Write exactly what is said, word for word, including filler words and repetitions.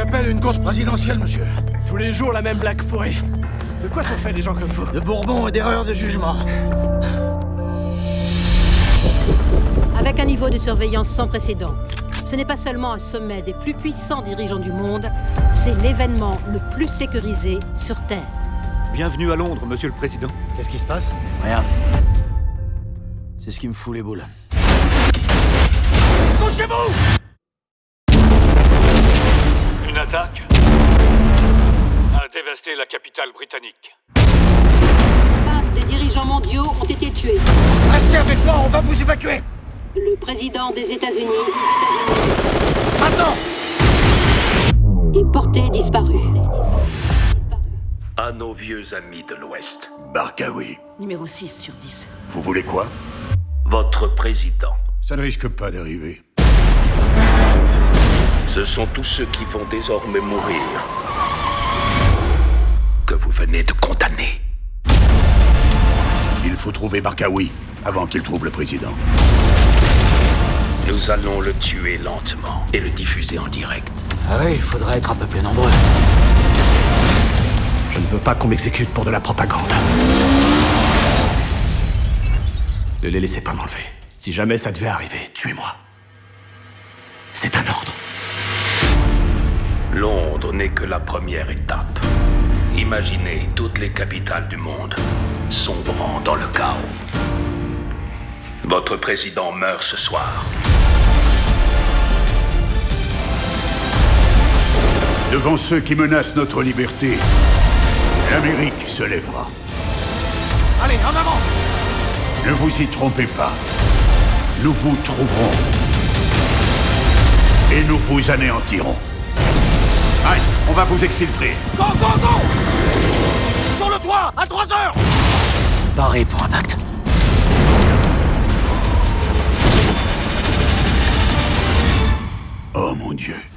appelle une course présidentielle, monsieur. Tous les jours, la même blague pourrie. De quoi sont faits des gens comme vous? De Bourbon et d'erreurs de jugement. Avec un niveau de surveillance sans précédent, ce n'est pas seulement un sommet des plus puissants dirigeants du monde, c'est l'événement le plus sécurisé sur Terre. Bienvenue à Londres, monsieur le président. Qu'est-ce qui se passe? Rien. C'est ce qui me fout les boules. Couchez-vous! Une attaque a dévasté la capitale britannique. Cinq des dirigeants mondiaux ont été tués. Restez avec moi, on va vous évacuer. Le président des États-Unis, des États-Unis, Maintenant! est porté disparu. À nos vieux amis de l'Ouest. Barkawi. Numéro six sur dix. Vous voulez quoi? Votre président. Ça ne risque pas d'arriver. Ce sont tous ceux qui vont désormais mourir que vous venez de condamner. Il faut trouver Barkawi avant qu'il trouve le président. Nous allons le tuer lentement et le diffuser en direct. Ah oui, il faudrait être un peu plus nombreux. Je ne veux pas qu'on m'exécute pour de la propagande. Ne les laissez pas m'enlever. Si jamais ça devait arriver, tuez-moi. C'est un ordre. Londres n'est que la première étape. Imaginez toutes les capitales du monde sombrant dans le chaos. Votre président meurt ce soir. Devant ceux qui menacent notre liberté, l'Amérique se lèvera. Allez, en avant! Ne vous y trompez pas. Nous vous trouverons. Et nous vous anéantirons. Allez, on va vous exfiltrer. Go, go, go! Sur le toit, à trois heures! Barré pour un pacte. Oh mon Dieu.